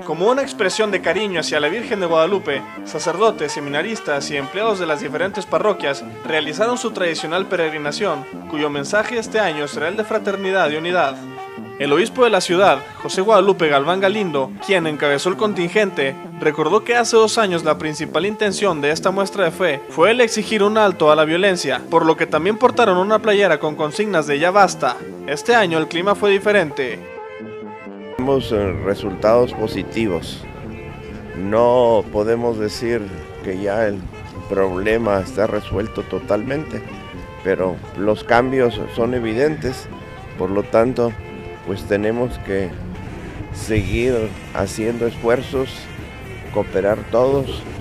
Como una expresión de cariño hacia la Virgen de Guadalupe, sacerdotes, seminaristas y empleados de las diferentes parroquias realizaron su tradicional peregrinación, cuyo mensaje este año será el de fraternidad y unidad. El obispo de la ciudad, José Guadalupe Galván Galindo, quien encabezó el contingente, recordó que hace 2 años la principal intención de esta muestra de fe fue el exigir un alto a la violencia, por lo que también portaron una playera con consignas de "Ya basta". Este año el clima fue diferente. Tenemos resultados positivos. No podemos decir que ya el problema está resuelto totalmente, pero los cambios son evidentes, por lo tanto, pues tenemos que seguir haciendo esfuerzos, cooperar todos